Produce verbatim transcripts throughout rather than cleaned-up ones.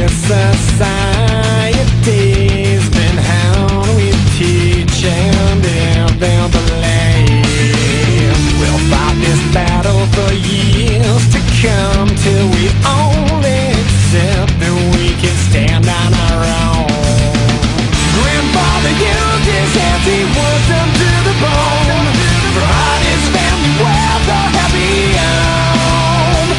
this society's been how we teach and then believe. We'll fight this battle for years to come till we only accept that we can stand on our own. Grandfather used his hands, he worked them to the bone. Brought his family wealth, a happy home.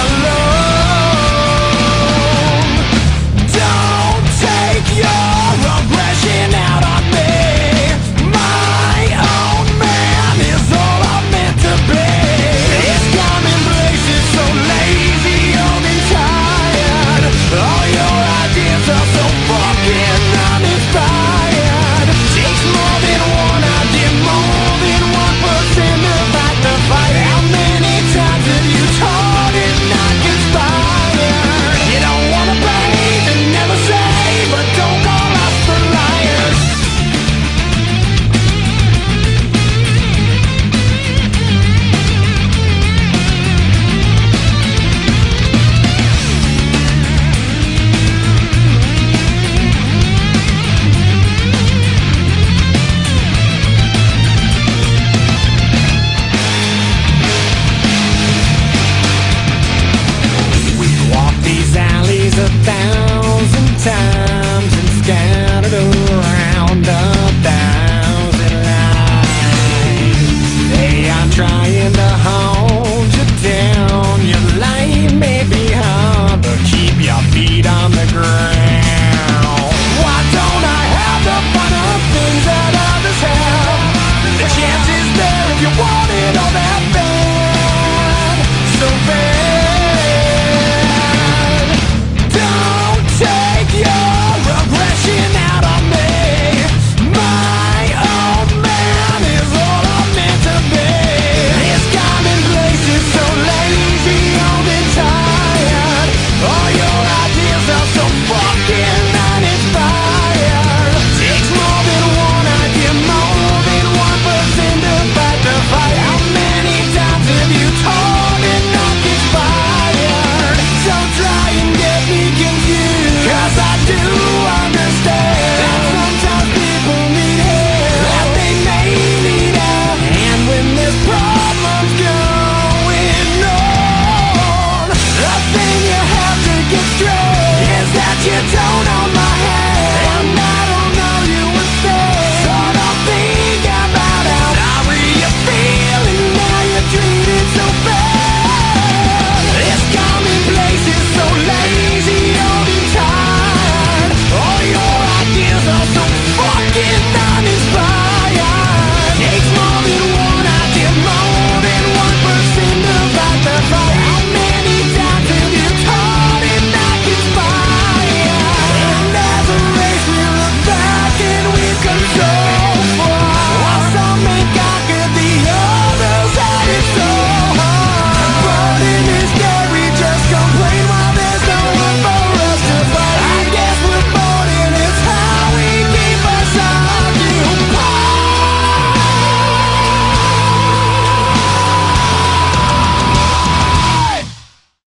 Alone. Don't take your aggression out on me. My own man is all I'm meant to be. It's coming places so lazy, old and tired. All your ideas are so fucking uninspired. Takes more than one idea, more than one person to fight the fight. How many times have you taught it not conspired? You don't wanna praise and never say, but don't call us for liars. We've walked these alleys a thousand times.